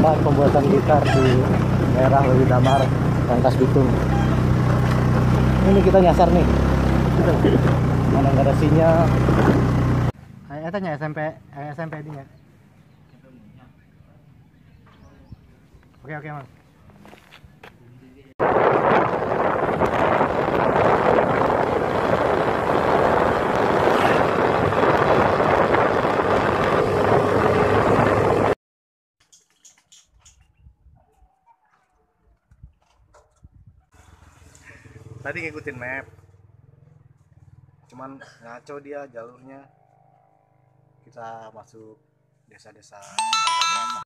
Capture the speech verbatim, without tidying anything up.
tempat pembuatan gitar di daerah Lewi Damar, Rangkas Bitung. Ini kita nyasar nih. Mana nggak ada sinyal. Ayo tanya S M P, eh, S M P ini ya. Oke oke mas. Tadi ngikutin map, cuman ngaco dia jalurnya. Kita masuk desa-desa angka berapa.